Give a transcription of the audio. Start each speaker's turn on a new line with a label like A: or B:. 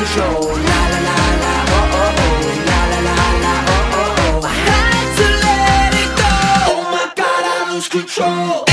A: control. La la la la, oh oh oh. La la la la, oh oh oh. I had to let it go. Oh my God, I lose control.